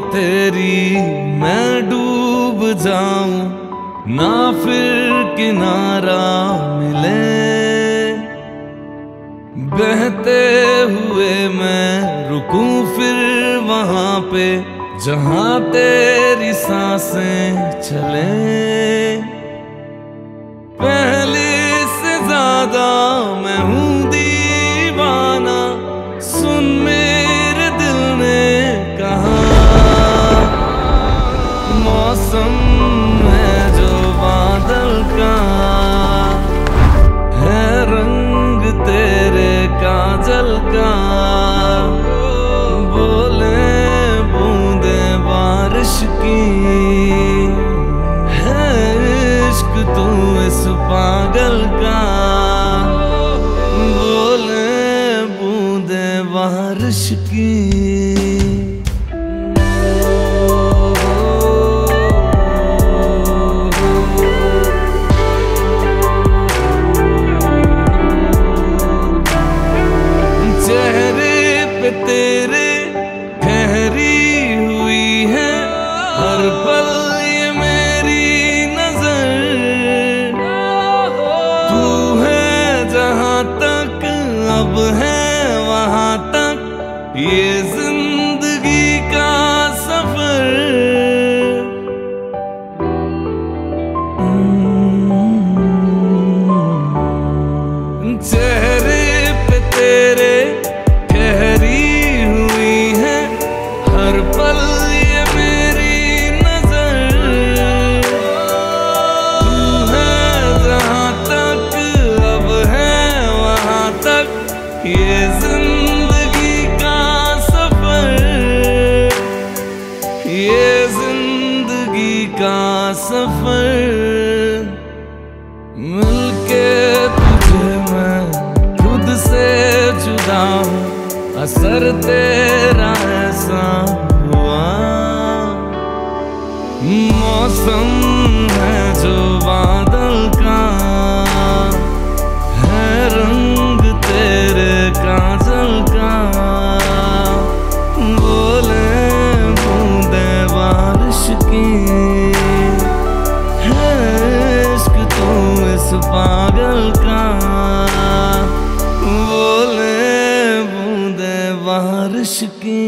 तेरी मैं डूब जाऊं, ना फिर किनारा मिले। बहते हुए मैं रुकूं फिर वहां पे जहां तेरी सांसें चले। पहले से ज्यादा मैं हूं दीवाना, सुन मेरे दिल ने कहा। मौसम है जो बादल का, है रंग तेरे काजल का। बोले बूंदे बारिश की, है इश्क तू इस पागल का। बोले बूंदे बारिश की। तेरे ठहरी हुई है हर पल ये मेरी नजर। तू है जहां तक अब है वहां तक, ये जिंदगी का सफर। चेहरे पे तेरे ठहरी हुई है हर पल ये मेरी नजर। तू है जहां तक अब है वहां तक, ये जिंदगी का सफर। ये जिंदगी का सफर। मिलके तुझे मैं खुद से जुदा हूँ, असर तेरा ऐसा हुआ। मौसम है जो बादल का, है रंग तेरे काजल का। बोले बूंदे बारिश की, है इश्क तू इस पागल का। बोले बारिश की।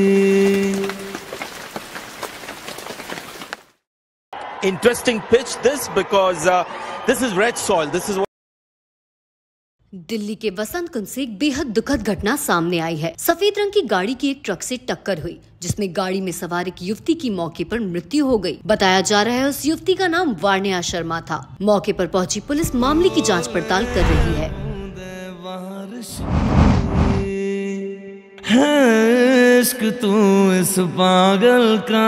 Interesting pitch this because this is red soil. This is what Delhi के वसंत कुंज से एक बेहद दुखद घटना सामने आई है। सफेद रंग की गाड़ी की एक ट्रक से टक्कर हुई, जिसमें गाड़ी में सवार एक युवती की मौके पर मृत्यु हो गई। बताया जा रहा है उस युवती का नाम वार्ण्या शर्मा था। मौके पर पहुंची पुलिस मामले की जांच पड़ताल कर रही है। इश्क तू इस पागल का।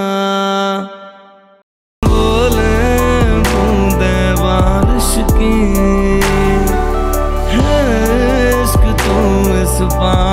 बोले बूंदे बारिश की, है इश्क तू इस पागल